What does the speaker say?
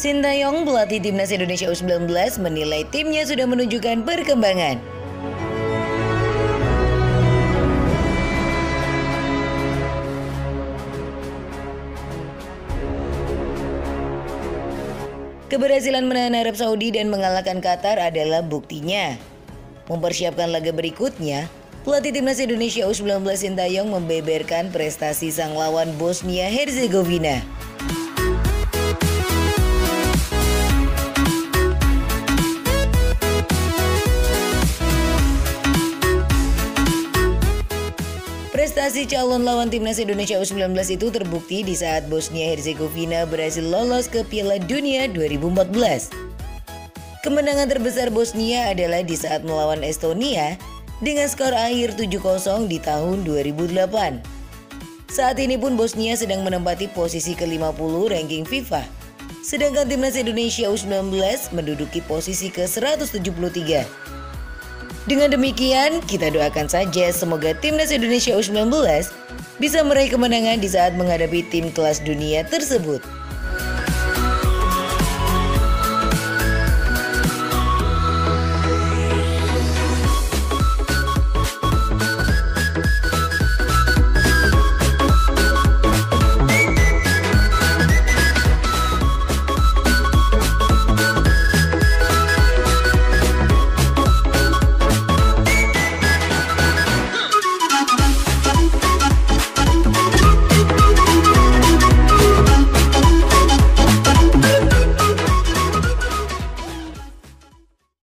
Sintayong, pelatih timnas Indonesia U19, menilai timnya sudah menunjukkan perkembangan. Keberhasilan menahan Arab Saudi dan mengalahkan Qatar adalah buktinya. Mempersiapkan laga berikutnya, pelatih timnas Indonesia U19 Sintayong membeberkan prestasi sang lawan Bosnia Herzegovina. Prestasi calon lawan timnas Indonesia U19 itu terbukti di saat Bosnia Herzegovina berhasil lolos ke Piala Dunia 2014. Kemenangan terbesar Bosnia adalah di saat melawan Estonia dengan skor akhir 7-0 di tahun 2008. Saat ini pun Bosnia sedang menempati posisi ke-50 ranking FIFA, sedangkan timnas Indonesia U19 menduduki posisi ke-173. Dengan demikian, kita doakan saja semoga timnas Indonesia U19 bisa meraih kemenangan di saat menghadapi tim kelas dunia tersebut.